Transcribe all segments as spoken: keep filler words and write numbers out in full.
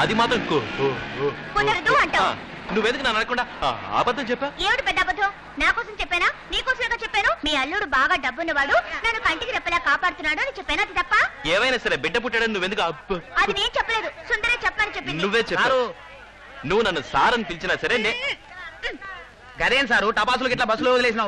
అది మాత్రం కుదరదు అంటావు. నువ్వెందుకు నన్ను అనకుండా అబద్ధం చెప్పా? ఏమిటి పెద్ద అబద్ధం? నా కోసం చెప్పానా, నీ కోసమేగా చెప్పాను. మీ అల్లుడు బాగా డబ్బున్నవాడు, నన్ను కంటికి రెప్పలా కాపాడుతున్నాడు అని చెప్పాను. అది తప్ప? ఏమైనా సరే బిడ్డ పుట్టాడని నువ్వెందుకు? అది నేను చెప్పలేదు, సుందరే చెప్పని చెప్పింది. నువ్వే చెప్పావు. నువ్వు నన్ను సార్ అని పిలిచినా సరే గదేం సారు టపాసులు గిట్లా బస్సులో వదిలేసినావు?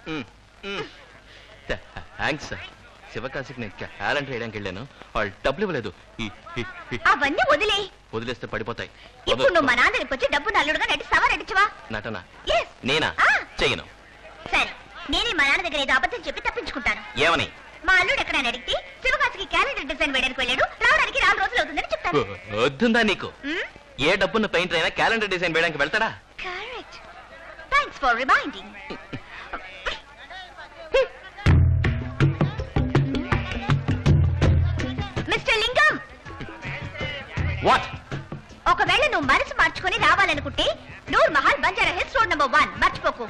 Thanks sir. శివకాశికి నేను క్యాలెండర్ వేయడానికి వెళ్ళాను, వాళ్ళు డబ్బులు ఇవ్వలేదు. అవన్నీ వదిలే. వదిలేస్తే పడిపోతాయి. ఇప్పుడు నువ్వు మా నాన్న దగ్గరికి వచ్చి డబ్బు నల్లుడుగా నటిస్తావా, నటించవా? నటనా? నేనా? చెయ్యను. సరే, నేనే మా నాన్న దగ్గర ఏదో అబద్ధం చెప్పి తప్పించుకుంటాను. ఏమని? మా అల్లుడు ఎక్కడైనా అడిగితే శివకాశికి క్యాలెండర్ డిజైన్ వేయడానికి వెళ్ళాడు, రావడానికి నాలుగు రోజులు అవుతుందని చెప్తాను. వద్దుందా నీకు? ఏ డబ్బున్న పెయింటర్ అయినా క్యాలెండర్ డిజైన్ వేయడానికి వెళ్తాడా? Correct. Thanks for reminding. Mister Lingam, what? ఒకవేళ నువ్వు మనసు మార్చుకొని రావాలనుకుంటే Noor Mahal Banjara Hills road number one మర్చిపోకు.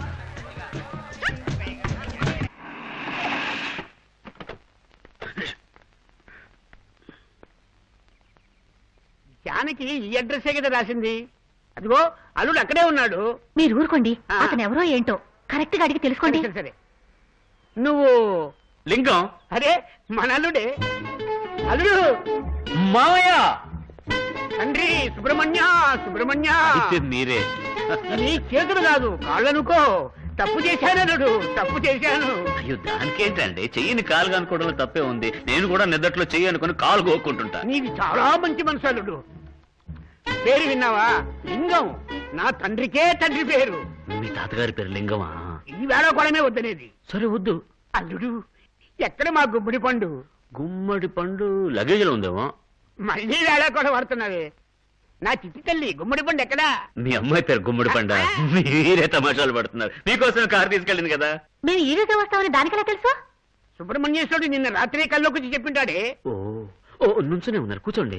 జానకి ఈ అడ్రస్సే కదా రాసింది. అదిగో అల్లుడు అక్కడే ఉన్నాడు. మీరు ఊరుకోండి, అతను ఎవరో ఏంటో కరెక్ట్ గా అడిగి తెలుసుకోండి. సరే, నువ్వు లింగం? అరే మన అల్లుడే. అల్లుడు మావయ్య. తండ్రి సుబ్రహ్మణ్య సుబ్రహ్మణ్య. మీరే? నీ చేతులు కాదు కాళ్ళనుకో. తప్పు చేశాను అల్లుడు, తప్పు చేశాను. అయ్యో దానికేంటండి, చెయ్యిని కాలుగా అనుకోవడంలో తప్పే ఉంది. నేను కూడా నిద్దట్లో చెయ్యి అనుకుని కాలు కోక్కుంటుంటా. నీది చాలా మంచి మనసు అల్లుడు. పేరు విన్నావా? లింగం. నా తండ్రికే తండ్రి పేరు. మీ తాతగారి పేరు లింగమా? ఈ వేళకోవడమే వద్దనేది. సరే వద్దు. అల్లుడు ఎక్కడ మా గుమ్మడి పండు? గుమ్మడి పండు లగేజ్ లో ఉందేమో. మళ్ళీ వేళకోవడం పడుతున్నావే. నా చిట్టి తల్లి గుమ్మడి పండు ఎక్కడా? మీ అమ్మాయి పేరు గుమ్మడి పండ. మీరే తమాషాలు పడుతున్నారు. మీకోసం కారు తీసుకెళ్ళింది కదా. మేము ఈ రోజు వస్తామని దానికెలా తెలుసు? సుబ్రహ్మణ్యేశ్వరుడు నిన్న రాత్రి కల్లోకి చెప్పింటాడే. ఓ ఓ నుంచునే ఉన్నారు, కూర్చోండి.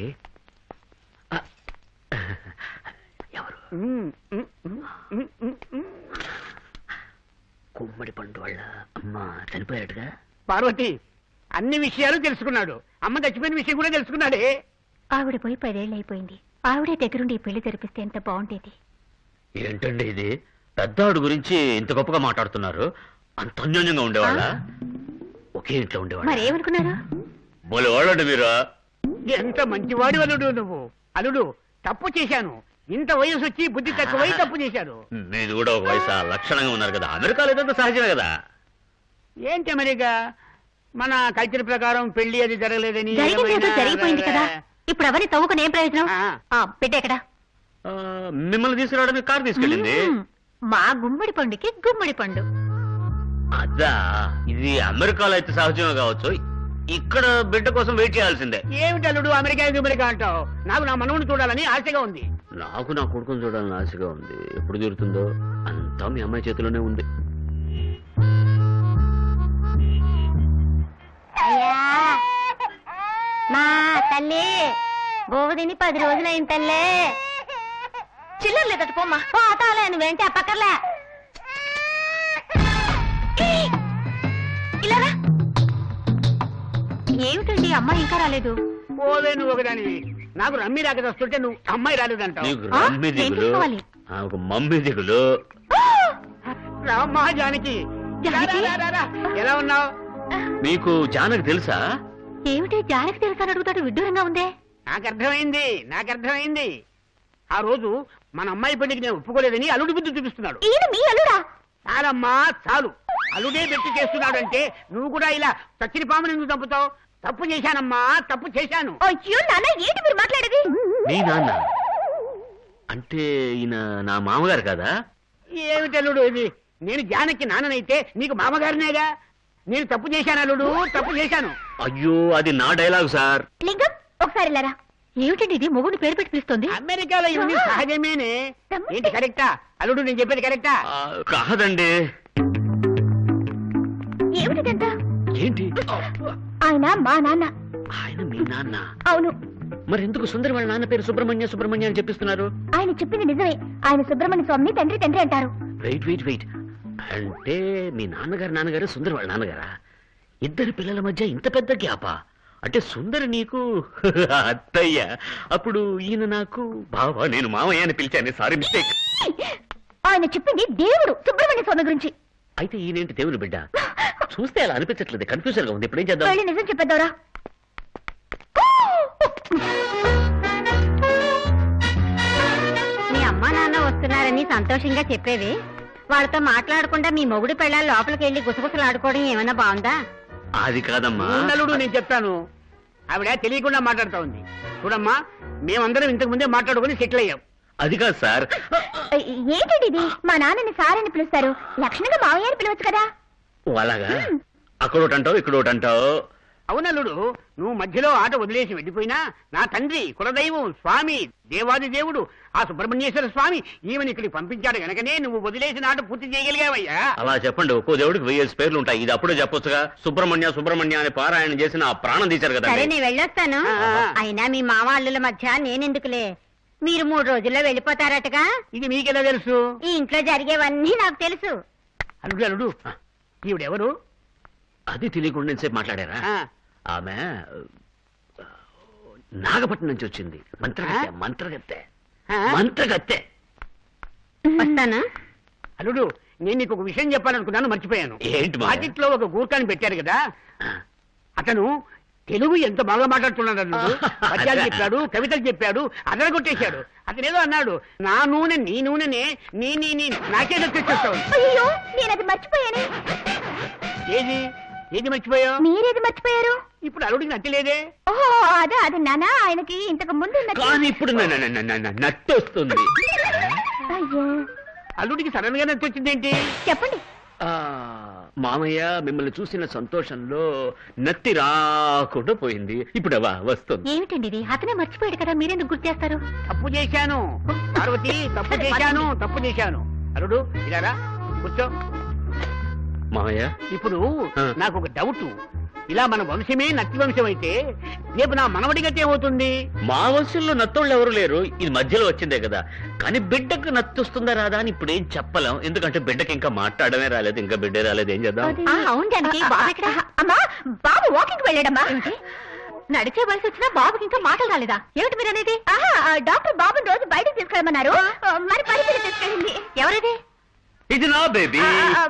ఎవరు? గుమ్మడి పండు వాళ్ళ అమ్మ చనిపోయాడుగా. పార్వతి అన్ని విషయాలు తెలుసుకున్నాడు. అమ్మ చచ్చిపోయిన విషయం కూడా తెలుసుకున్నాడే. ఆవిడ పోయి పదేళ్ళు అయిపోయింది. ఆవిడే దగ్గరుండి ఈ పెళ్లి జరిపిస్తే ఎంత బాగుండేది. ఏంటండి ఇది? పెద్దాడు గురించి ఇంత గొప్పగా మాట్లాడుతున్నారు. అంత అన్యోన్యంగా ఉండేవాళ్ళ? ఒకే ఇంట్లో ఉండేవాళ్ళ? మరేమనుకున్నారు? బోలే వాళ్ళండి మీరు. ఎంత మంచివాడి అల్లుడు నువ్వు. అల్లుడు తప్పు చేశాను. ఇంత వయసు వచ్చి బుద్ధి తక్కువై తప్పు చేశాడు. మీరు కూడా ఒక వయసు లక్షణంగా ఉన్నారు కదా. అమెరికాలో ఇదంతా సహజమే కదా. ఏంటి అమెరికా? మన కల్చర్ ప్రకారం పెళ్లి అది జరగలేదని. జరిగిపోయింది కదా, ఇప్పుడు అవన్నీ తవ్వుకుని ఏం ప్రయోజనం? పెట్టేక్కడ మిమ్మల్ని తీసుకురావడానికి కారు తీసుకెళ్ళింది. మా గుమ్మడి పండుకి గుమ్మడి పండు. అదా, ఇది అమెరికాలో అయితే సహజమే కావచ్చు, ఇక్కడ బిడ్డ కోసం వెయిట్ చేయాల్సిందే. ఏమిటి అల్లుడు అమెరికా అమెరికా అంటావు? నాకు నా మనవుని చూడాలని ఆశగా ఉంది. నాకు నా కొడుకుని చూడాలని ఆశగా ఉంది. ఎప్పుడు తీరుతుందో? అంతా మీ అమ్మాయి చేతిలోనే ఉంది. మా తల్లి గోవుదిని పది రోజులైంది తల్లే. చిల్లర లేదట పోమ్మా. పోతాలే, నువ్వేంటి ఆ పక్కర్లే. ఇలాగా ఏమిటండి అమ్మాయి ఇంకా రాలేదు? పోలే నువ్వు ఒకదానివి. నాకు రమ్మి రాక వస్తుంటే నువ్వు అమ్మాయి రాలేదంటావు. రమ్మి దిగులు, మమ్మీ దిగులు. రామ్మా జానకి, ఎలా ఉన్నావు? మీకు జానకి తెలుసా? ఏమిటి జానకి తెలుసా అని అడుగుతాడు, విడ్డూరంగా ఉందే. నాకు అర్థమైంది, నాకు అర్థమైంది. ఆ రోజు మన అమ్మాయి పెళ్లికి నేను ఒప్పుకోలేదని అల్లుడి బుద్ధి చూపిస్తున్నాడు. ఈయన మీ అల్లుడా? చాలమ్మా చాలు. అల్లుడే పెట్టి చేస్తున్నాడు అంటే నువ్వు కూడా ఇలా చచ్చిన పాముని ఎందుకు చంపుతావు? తప్పు చేశానమ్మా, తప్పు చేశాను. అయ్యో నాన్న, ఏంటి మీరు మాట్లాడేది? మీ నాన్న అంటే ఈయన నా మామగారు కదా? ఏమిటి అల్లుడు ఇది? నేను జానకి నాన్ననైతే నీకు మామగారినేగా. నేను తప్పు చేశాను అల్లుడు, తప్పు చేశాను. అయ్యో అది నా డైలాగ్ సార్. లింగం ఒకసారి లేరా. ఏమిటండి ఇది? మొగుడిని పేరు పెట్టి పిలుస్తుంది. అమెరికాలో ఇవన్నీ సహజమేనే. ఏంటి కరెక్టా అల్లుడు? నేను చెప్పేది కరెక్టా? కాదండి. ఏమిటిదంతా? ఏంటి? ఆయన మా నాన్న. ఆయన మీ నాన్న? అవును. మరి ఎందుకు సుందరి వాళ్ళ నాన్న పేరు సుబ్రహ్మణ్య సుబ్రహ్మణ్య అని చెప్పిస్తున్నారు? ఆయన చెప్పింది నిజమే. ఆయన సుబ్రహ్మణ్య స్వామిని తండ్రి తండ్రి అంటారు. వెయిట్ వెయిట్ వెయిట్ అంటే మీ నాన్నగారు నాన్నగారు సుందరి వాళ్ళ నాన్నగారా? ఇద్దరు పిల్లల మధ్య ఇంత పెద్ద గ్యాపా? అంటే సుందరి నీకు అత్తయ్య, అప్పుడు ఈయన నాకు బావా, నేను మావయ్య అని పిలిచాను. Sorry mistake. ఆయన చెప్పింది దేవుడు సుబ్రహ్మణ్య స్వామి గురించి. అయితే ఈయనేంటి దేవుని బిడ్డ? చూస్తే అలా అనిపించట్లేదు, కన్ఫ్యూజన్ గా ఉంది. ఇప్పుడు ఏం చేద్దాం? వెళ్ళి నిజం చెప్పేద్దారా? మీ అమ్మా నాన్న వస్తున్నారని సంతోషంగా చెప్పేవి, వాళ్ళతో మాట్లాడకుండా మీ మొగుడు పెళ్ళాలు లోపలికి వెళ్ళి గుసగుసలాడుకోవడం ఏమైనా బాగుందా? అది కాదమ్మా. నలుడు నేను చెప్తాను. ఆవిడ తెలియకుండా మాట్లాడుతా ఉంది. చూడమ్మా, మేమందరం ఇంతకు ముందే మాట్లాడుకుని సెటిల్ అయ్యాం. అది కాదు సార్. ఏంటండి ఇది? మా నాన్నని సార్ అని పిలుస్తారు, లక్షణంగా మావయ్య అని పిలవచ్చు కదా. ఓ అలాగా, అక్కడ ఒకటి అంటావు ఇక్కడ ఒకటి అంటావు. అవునల్లుడు, నువ్వు మధ్యలో ఆట వదిలేసి వెళ్ళిపోయినా నా తండ్రి కులదైవం స్వామి దేవాది దేవుడు ఆ సుబ్రహ్మణ్యేశ్వర స్వామి ఈమెను ఇక్కడికి పంపించాడు గనకనే నువ్వు వదిలేసిన ఆట పూర్తి చేయగలిగావయ్యా. అలా చెప్పండి, ఒక్కో దేవుడికి వెయ్యేసి పేర్లు ఉంటాయి. ఇది అప్పుడే చెప్పొచ్చుగా. సుబ్రహ్మణ్య సుబ్రహ్మణ్య అని పారాయణ చేసిన ఆ ప్రాణం తీశారు కదా. సరే నేను వెళ్ళొస్తాను. అయినా మీ మామ అల్లుల మధ్య నేనెందుకులే, మీరు మూడు రోజుల్లో వెళ్ళిపోతారటగా. ఇది మీకెలా తెలుసు? ఈ ఇంట్లో జరిగేవన్నీ నాకు తెలుసు. అల్లుడు అల్లుడు, ఈవిడెవరు? అది తెలియకుండా సేపు మాట్లాడారా? ఆమె నాగపట్నం నుంచి వచ్చింది. మంత్రగత్తె మంత్రగత్తె మంత్రగత్తె. వస్తానా? అల్లుడు, నేను నీకు ఒక విషయం చెప్పాలనుకున్నాను, మర్చిపోయాను. ఏంటి? మార్కెట్లో ఒక గూర్ఖాని పెట్టారు కదా, అతను తెలుగు ఎంత బాగా మాట్లాడుతున్నాడు అల్లుడు. పద్యాలు చెప్పాడు, కవితలు చెప్పాడు, అదరగొట్టేశాడు. అతనేదో అన్నాడు, నా నూనె నీ నూనెనే నీ నీ నీ నాకే తెచ్చేస్తావు. అయ్యో, నేను అది మర్చిపోయాను. ఏది ఏది మర్చిపోయావు? మీరేది మర్చిపోయారు? ఇప్పుడు అల్లుడికి నచ్చలేదే. ఓహో, అదే అదే నానా, ఆయనకి ఇంతకు ముందు కానీ ఇప్పుడు నట్టు వస్తుంది. అయ్యో, అల్లుడికి సడన్ గా నచ్చొచ్చిందేంటి? చెప్పండి. మామయ్య మిమ్మల్ని చూసిన సంతోషంలో నత్తి రాకుండా పోయింది. ఇప్పుడు అవా వస్తుంది. ఏమిటండి ఇది? అతనే మర్చిపోయాడు కదా, మీరెందుకు గుర్తు చేస్తారు? తప్పు చేశాను పార్వతి, తప్పు చేశాను తప్పు చేశాను. అల్లుడు ఇలారా కూర్చో. మామయ్య, ఇప్పుడు నాకు ఒక డౌట్. ఇలా మన వంశమే నత్తి వంశం అయితే రేపు నా మనవడి గతి ఏమవుతుంది? మా వంశంలో నత్తోళ్ళు ఎవరు లేరు, ఇది మధ్యలో వచ్చిందే కదా. కానీ బిడ్డకు నత్తి వస్తుందా రాదా అని ఇప్పుడు ఏం చెప్పలేం. ఎందుకంటే బిడ్డకి ఇంకా మాట్లాడమే రాలేదు, ఇంకా బిడ్డే రాలేదు. ఏం చేద్దాం? అవును జానకి, బాబు ఎక్కడ? అమ్మా, బాబు వాకింగ్ వెళ్ళాడమ్మా. నడిచే వయసు వచ్చినా బాబుకి ఇంకా మాటలు రాలేదా? ఏమిటి మీరు అనేది? డాక్టర్ బాబుని రోజు బయటకు తీసుకెళ్ళమన్నారు, మరి పరిపిల్ల తీసుకెళ్ళింది. ఎవరిది? ఇది నా బేబీ.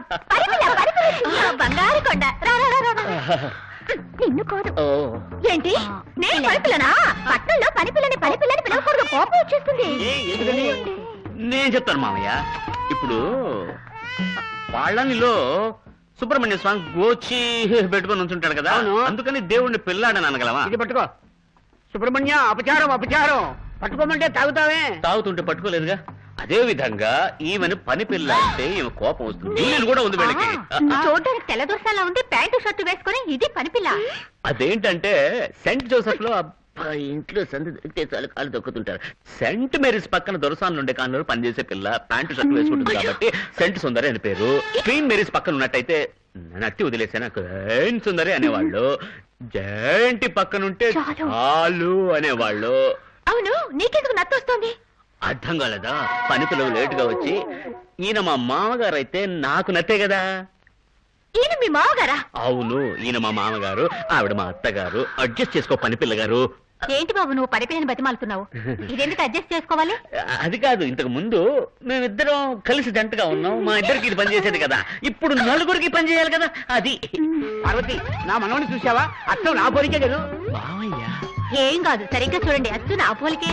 బంగారు కొండ. నిన్ను కాదు. ఏంటి? నేను పనిపిల్లనా? పట్నంలో పనిపిల్లని పనిపిల్లని పిలవకూడదు, కోపం వచ్చేస్తుంది. నేను చెప్తాను మామయ్య. ఇప్పుడు వాళ్ళనిలో సుబ్రహ్మణ్య స్వామి గోచి పెట్టుకొని ఉంచుంటాడు కదా, అందుకని దేవుణ్ణి పిల్లాడని అనగలవా? ఇది పట్టుకో. సుబ్రహ్మణ్య, అపచారం అపచారం. పట్టుకోమంటే తాగుతావే. తాగుతుంటే పట్టుకోలేదుగా. అదే విధంగా ఈమెను పని పిల్ల అంటే ఈమె కోపం వస్తుంది. నేను కూడా ఉంది వీళ్ళకి. చూడడానికి తెల్లదోసాలా ఉంటే ప్యాంటు షర్టు వేసుకుని ఇది పనిపిల్ల. అదేంటంటే సెంట్ జోసెఫ్ లో ఇంట్లో సంధి దొరికితే చాలు కాలు దొక్కుతుంటారు. సెంట్ మేరీస్ పక్కన దొరసాన్లు ఉండే కాలంలో పనిచేసే పిల్ల ప్యాంటు షర్ట్ వేసుకుంటుంది కాబట్టి సెంట్ సుందరి అని పేరు. క్వీన్ మేరీస్ పక్కన ఉన్నట్టయితే నట్టి వదిలేసాను క్వీన్ సుందరి అనేవాళ్ళు. జయంటి పక్కనుంటే చాలు అనేవాళ్ళు. అవును, నీకెందుకు నత్తి వస్తుంది? అర్థం కాలేదా? పని పిల్లలు లేటుగా వచ్చి ఈయన మా మామగారు అయితే నాకు నత్తే కదా. ఈయన మీ మామగారా? అవును, ఈయన మా మామగారు, ఆవిడ మా అత్తగారు. అడ్జస్ట్ చేసుకో పని పిల్లగారు. ఏంటి బాబు నువ్వు పనిపిల్లని బతిమాలుతున్నావు? ఇదెందుకు అడ్జస్ట్ చేసుకోవాలి? అది కాదు, ఇంతకు ముందు మేమిద్దరం కలిసి జంటగా ఉన్నాం, మా ఇద్దరికి ఇది పని చేసేది కదా. ఇప్పుడు నలుగురికి పని చేయాలి కదా. అది పార్వతి, నా మనవని చూసావా? అత్తం నా పోలికే కదా. మామయ్య ఏం కాదు, సరిగ్గా చూడండి, అచ్చు నా పోలికే.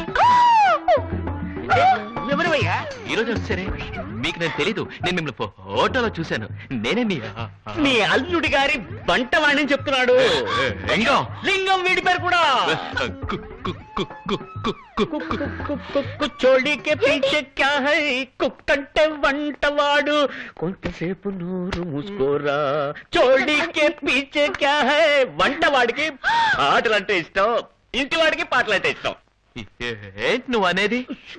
ఎవరువయ్యా? ఈ రోజు వచ్చారే, మీకు నేను తెలీదు. నేను మిమ్మల్ని ఫోటోలో చూశాను. నేనే మీ మీ అల్లుడి గారి బంటవాణ్ణి చెప్తున్నాడు. లింగం. లింగం వీడి పేరు కూడా. చోళీకే పీచే క్యా హై, కుక్కంటే వంటవాడు. కొంతసేపు నూరు మూసుకోరా. చోళీకే పీచే క్యా హై. వంటవాడికి పాటలు అంటే ఇష్టం, ఇంటి వాడికి పాటలు అంటే ఇష్టం. ఏంటి నువ్వు అనేది?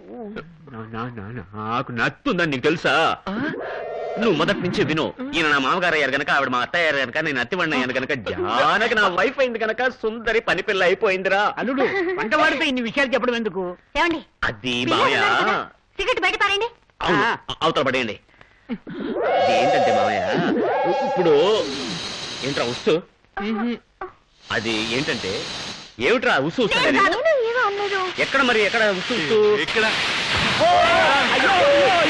నాకు నత్తుందని నీకు తెలుసా? నువ్వు మొదటి నుంచి విను. ఈయన నా మామగారు అయ్యారు కనుక, ఆవిడ మా అత్త అయ్యారు కనుక, నేను అత్తివాడిని అయ్యాను కనుక, జానకి నా వైఫ్ అయింది కనుక సుందరి పని పిల్ల అయిపోయిందిరా. అల్లుడు, వంటవాడితో ఇన్ని విషయాలు చెప్పడం ఎందుకు? ఏమండి, అది మావయ్య. సిగరెట్ బయట పారండి. అవును, అవతల పడేయండి. ఏంటంటే మావయ్య, ఇప్పుడు ఏంట్రా వస్తూ అది ఏంటంటే ఏమిట్రా ఉసు ఉసు నేను ఏమో అనలేదు. ఎక్కడ మరి ఎక్కడ ఉసు ఉసు ఇక్కడ ఓ! అయ్యో!